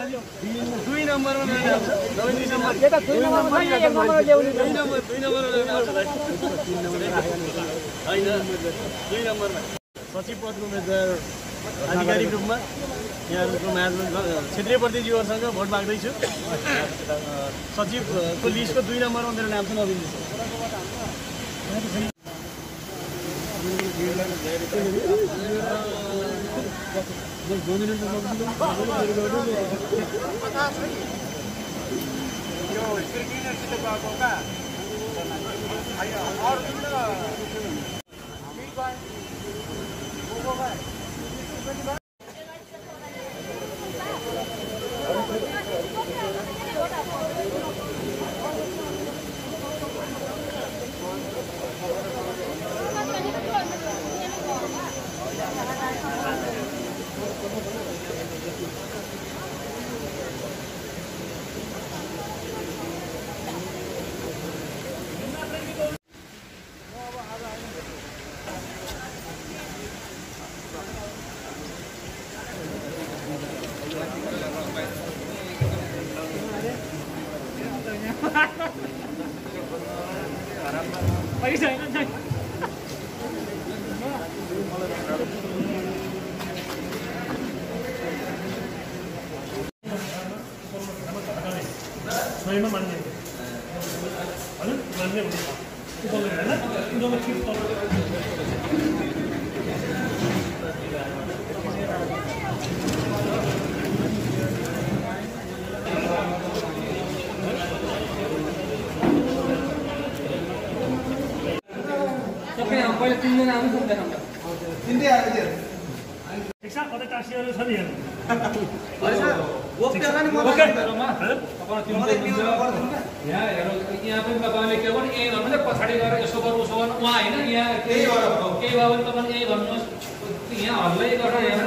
2 नम्बरमा ल्याउँछ दुई नम्बर यता 2 नम्बरमा छ यहाँ 1 नम्बरमा ल्याउने 2 नम्बरमा हैन 2 नम्बरमा सचिव पदको उम्मेदवार आधिकारिक रूपमा यहाँको माझमा क्षेत्रीय प्रतिनिधिहरूसँग भोट माग्दैछु सचिवको लिस्टको 2 नम्बरमा मेरो नाम छ नवीन स्वयंमा मान्ने हैन मान्ने हुन्छ उदले हैन उदले के त सबै यहाँ पहिले 3 जना आउनु सक्दैन हाम्रो 3 जना आएको थियो एकसा कतै टासिहरू छ नि यहाँ ओके अनि म ओके यहाँ हेरौँ यहाँ पनि तपाईँले के भने यही भन्नु पछाडि गएर यसो गर्नु उसो गर्नु उहाँ होइन यहाँ केही भयो भने तपाईँले यही भन्नुहोस् यहाँ हल्लै गरेर यहाँ